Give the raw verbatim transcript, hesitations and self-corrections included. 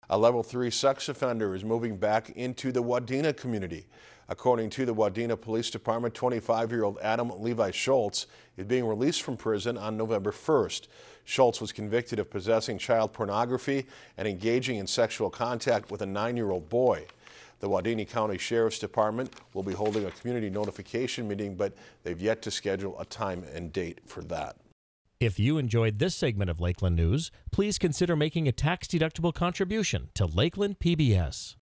A level three sex offender is moving back into the Wadena community. According to the Wadena Police Department, twenty-five-year-old Adam Levi Schultz is being released from prison on November first. Schultz was convicted of possessing child pornography and engaging in sexual contact with a nine-year-old boy. The Wadena County Sheriff's Department will be holding a community notification meeting, but they've yet to schedule a time and date for that. If you enjoyed this segment of Lakeland News, please consider making a tax-deductible contribution to Lakeland P B S.